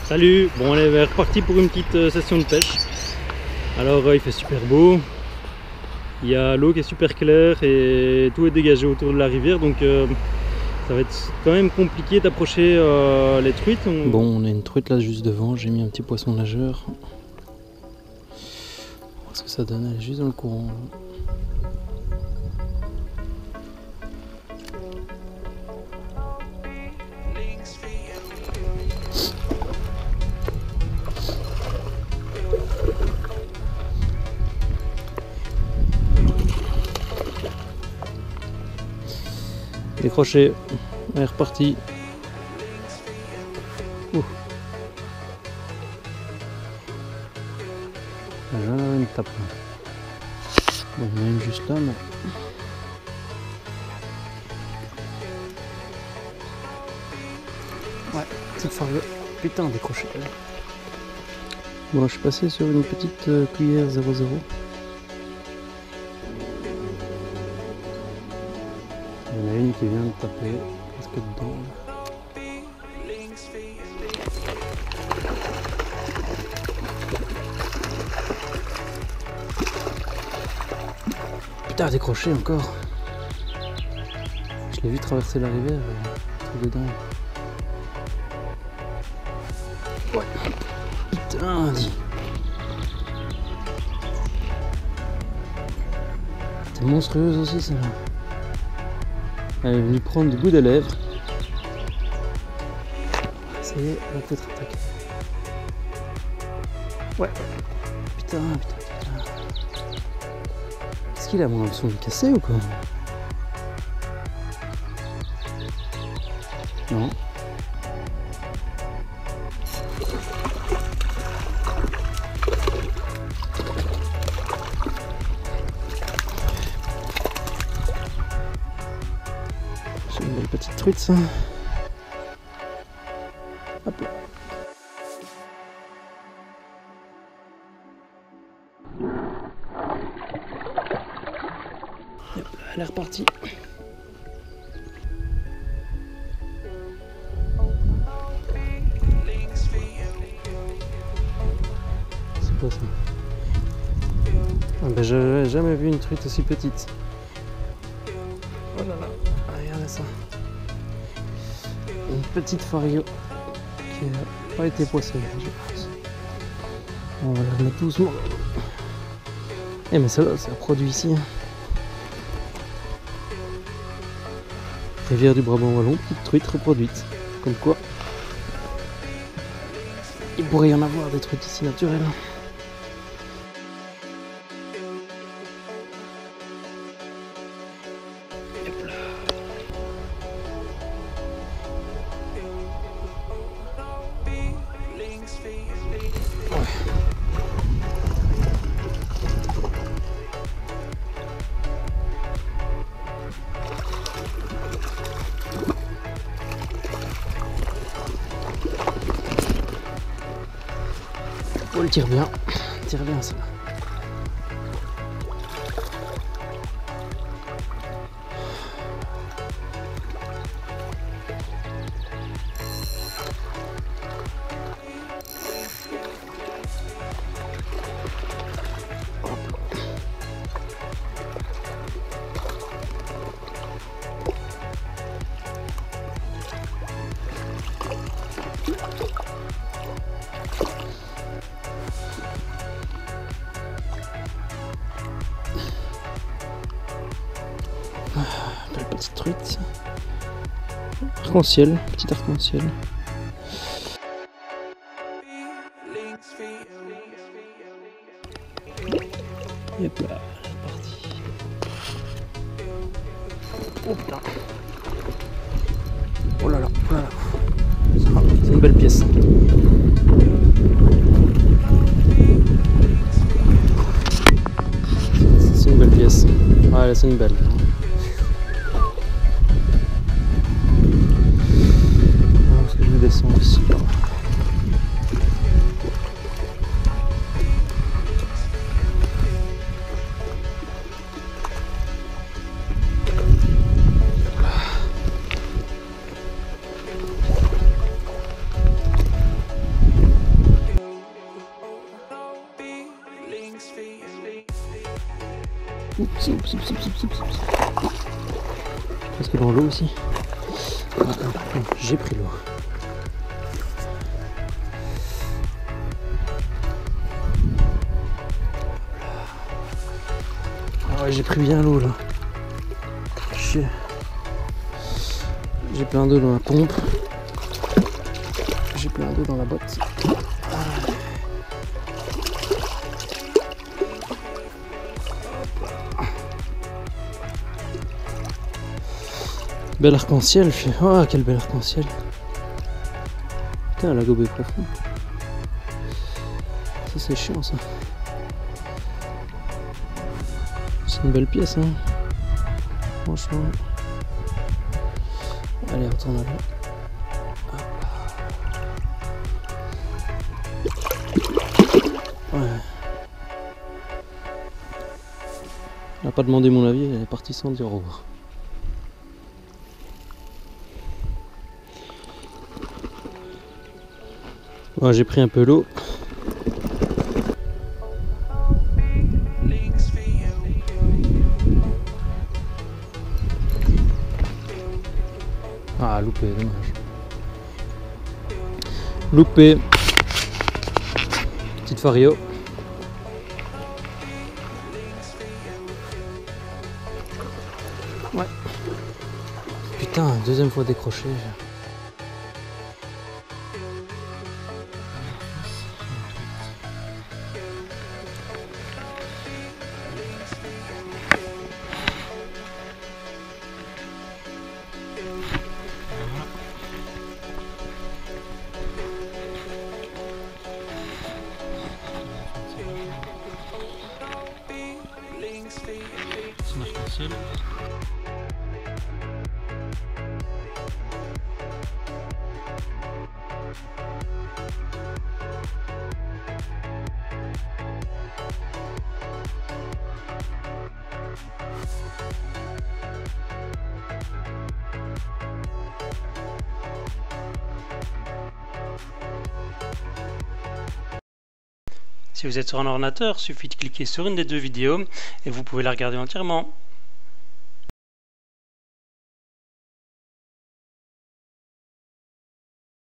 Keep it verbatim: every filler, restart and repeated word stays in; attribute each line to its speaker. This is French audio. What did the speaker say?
Speaker 1: Salut, bon on est reparti pour une petite euh, session de pêche. Alors euh, il fait super beau, il y a l'eau qui est super claire et tout est dégagé autour de la rivière, donc euh, ça va être quand même compliqué d'approcher euh, les truites. On...
Speaker 2: Bon, on a une truite là juste devant, j'ai mis un petit poisson nageur. On va voir ce que ça donne, elle est juste dans le courant. Décroché, elle est repartie. Ouh. J'en ai une tape. Bon, il y en a une juste là, mais... Ouais, petite fargue. Putain, décroché. Bon, je suis passé sur une petite euh, cuillère zéro zéro. Il y en a une qui vient de taper presque dedans. Putain, décroché encore. Je l'ai vu traverser la rivière, truc de dingue. Ouais. Putain, dis. C'est monstrueuse aussi celle-là. Elle est venue prendre du bout des lèvres. Ça y est, elle va peut-être attaquer. Ouais. Putain, putain, putain. Est-ce qu'il a mon hameçon de cassé ou quoi? Non. C'est une belle petite truite ça. Hop là. Hop là, elle est repartie. C'est quoi ça? Ah ben j'avais jamais vu une truite aussi petite. Oh là là, regardez ça. Une petite fario qui n'a pas été poissonnée, je pense. On va la remettre doucement. Eh mais ça, ça produit ici. Rivière du Brabant Wallon, petite truite reproduite. Comme quoi, il pourrait y en avoir des truites ici naturelles. Oh, elle tire bien, elle tire bien ça. Belle petite truite. Arc-en-ciel, petit arc-en-ciel. Et hop là, c'est parti. Oh putain. Oh là là, oh là là. C'est une belle pièce. C'est une belle pièce. Ouais, c'est une belle. Parce que je descends ici. Oups, oups, oups, oups, oups, oups. Presque dans l'eau aussi. Ah, ah, j'ai pris l'eau. Ah ouais, j'ai pris bien l'eau là. J'ai plein d'eau dans la pompe. J'ai plein d'eau dans la botte. Bel arc-en-ciel. Oh, quel bel arc-en-ciel. Putain, la gobe est profonde. Ça, c'est chiant ça. C'est une belle pièce, hein. Franchement. Allez, retourne là. Ouais. Elle n'a pas demandé mon avis, elle est partie sans dire au revoir. Bon, j'ai pris un peu l'eau. Ah, loupé, dommage. Loupé. Petite fario. Ouais. Putain, deuxième fois décroché. C'est un arc-en-ciel. Si vous êtes sur un ordinateur, il suffit de cliquer sur une des deux vidéos et vous pouvez la regarder entièrement.